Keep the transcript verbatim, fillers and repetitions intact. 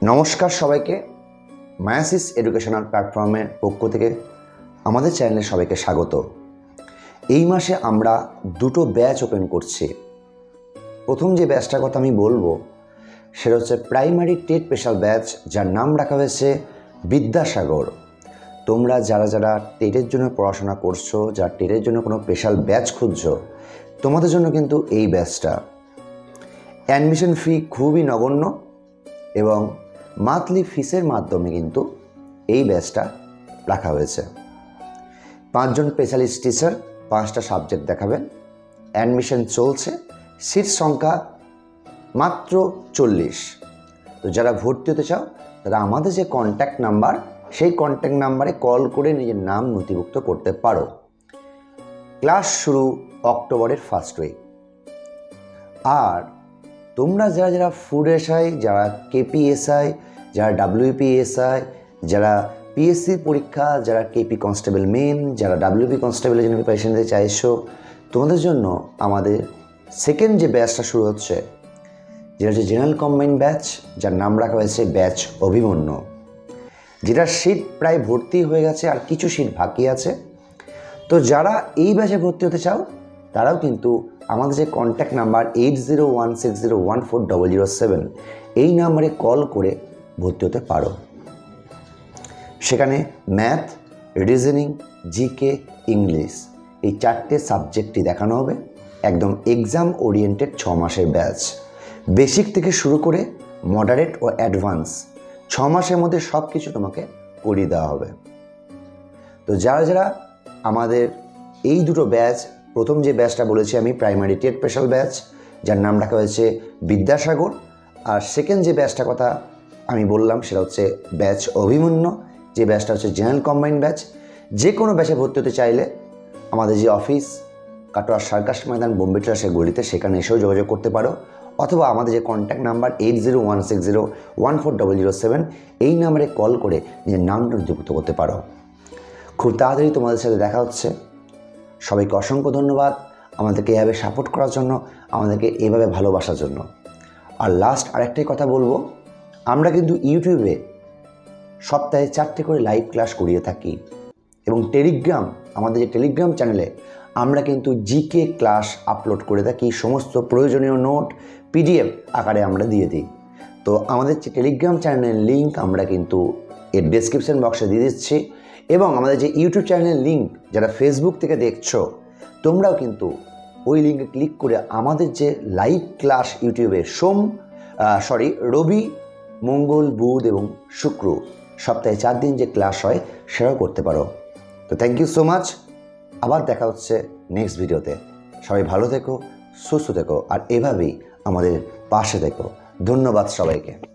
নমস্কার সবাইকে, meiosis educational প্ল্যাটফর্মের পক্ষ থেকে আমাদের চ্যানেলে সবাইকে স্বাগত। এই মাসে আমরা দুটো ব্যাচ ওপেন করছি। প্রথম যে ব্যাচটার কথা আমি বলবো সেটা হচ্ছে প্রাইমারি টেট স্পেশাল ব্যাচ, যার নাম রাখা হয়েছে বিদ্যাসাগর। তোমরা যারা যারা টেটের জন্য পড়াশোনা করছো, যারা টেটের জন্য কোনো স্পেশাল ব্যাচ খুঁজছো, তোমাদের জন্য কিন্তু এই ব্যাচটা। অ্যাডমিশন ফি খুবই নগণ্য এবং মান্থলি ফিসের মাধ্যমে কিন্তু এই ব্যাচটা রাখা হয়েছে। পাঁচজন স্পেশালিস্ট টিচার পাঁচটা সাবজেক্ট দেখাবেন। অ্যাডমিশন চলছে, সিট সংখ্যা মাত্র চল্লিশ। তো যারা ভর্তি হতে চাও তারা আমাদের যে কন্ট্যাক্ট নাম্বার, সেই কন্ট্যাক্ট নাম্বারে কল করে নিজের নাম নথিভুক্ত করতে পারো। ক্লাস শুরু অক্টোবরের ফার্স্ট উইক। আর তোমরা যারা যারা ফুড এসআই, যারা কেপিএসআই, যারা ডাব্লিউপিএসআই, যারা পিএসসি পরীক্ষা, যারা কেপি কনস্টেবল মেন, যারা ডাব্লিউপি কনস্টেবলের জন্য প্রিপারেশন নিতে চাইছো, তোমাদের জন্য আমাদের সেকেন্ড যে ব্যাচটা শুরু হচ্ছে, যেটা হচ্ছে জেনারেল কম্বাইন্ড ব্যাচ, যার নাম রাখা হয়েছে ব্যাচ অভিমন্যু। যেটা সিট প্রায় ভর্তি হয়ে গেছে, আর কিছু সিট বাকি আছে। তো যারা এই ব্যাচে ভর্তি হতে চাও তারাও কিন্তু আমাদের যে contact number eight zero one six zero one four double zero seven, এই নাম্বারে কল করে ভর্তি হতে পারো। সেখানে ম্যাথ, রিজনিং, জিকে, ইংলিশ এই চারটে সাবজেক্টই দেখানো হবে। একদম এক্সাম ওরিয়েন্টেড ছ মাসের ব্যাচ। বেসিক থেকে শুরু করে মডারেট ও অ্যাডভান্স ছ মাসের মধ্যে সব কিছু তোমাকে করিয়ে দেওয়া হবে। তো যারা যারা আমাদের এই দুটো ব্যাচ, প্রথম যে ব্যাচটা বলেছি আমি প্রাইমারি টেট স্পেশাল ব্যাচ, যার নাম রাখা হয়েছে বিদ্যাসাগর, আর সেকেন্ড যে ব্যাচটার কথা আমি বললাম সেটা হচ্ছে ব্যাচ অভিমন্যু, যে ব্যাচটা হচ্ছে জেনারেল কম্বাইন্ড ব্যাচ। যে কোনো ব্যাচে ভর্তি হতে চাইলে আমাদের যে অফিস কাটোয়া সার্কাস ময়দান বোম্বে ট্রাসের গলিতে, সেখানে এসেও যোগাযোগ করতে পারো, অথবা আমাদের যে contact number eight zero one six zero one four double zero seven, এই নাম্বারে কল করে নিজের নামটা নথিভুক্ত করতে পারো। খুব তাড়াতাড়ি তোমাদের সাথে দেখা হচ্ছে। সবাইকে অসংখ্য ধন্যবাদ আমাদেরকে এভাবে সাপোর্ট করার জন্য, আমাদেরকে এভাবে ভালোবাসার জন্য। আর লাস্ট আরেকটাই কথা বলবো, আমরা কিন্তু ইউটিউবে সপ্তাহে চারটে করে লাইভ ক্লাস করিয়ে থাকি, এবং টেলিগ্রাম, আমাদের যে টেলিগ্রাম চ্যানেলে আমরা কিন্তু জিকে ক্লাস আপলোড করে থাকি। সমস্ত প্রয়োজনীয় নোট পিডিএফ আকারে আমরা দিয়ে দিই। তো আমাদের যে টেলিগ্রাম চ্যানেলের লিঙ্ক আমরা কিন্তু এর ডেসক্রিপশন বক্সে দিয়ে দিচ্ছি, এবং আমাদের যে ইউটিউব চ্যানেলের লিঙ্ক, যারা ফেসবুক থেকে দেখছো তোমরাও কিন্তু ওই লিঙ্কে ক্লিক করে আমাদের যে লাইভ ক্লাস ইউটিউবে সোম সরি রবি, মঙ্গল, বুধ এবং শুক্র সপ্তাহে চার দিন যে ক্লাস হয় সেটাও করতে পারো। তো থ্যাংক ইউ সো মাচ। আবার দেখা হচ্ছে নেক্সট ভিডিওতে। সবাই ভালো থেকো, সুস্থ থেকো, আর এভাবেই আমাদের পাশে থেকো। ধন্যবাদ সবাইকে।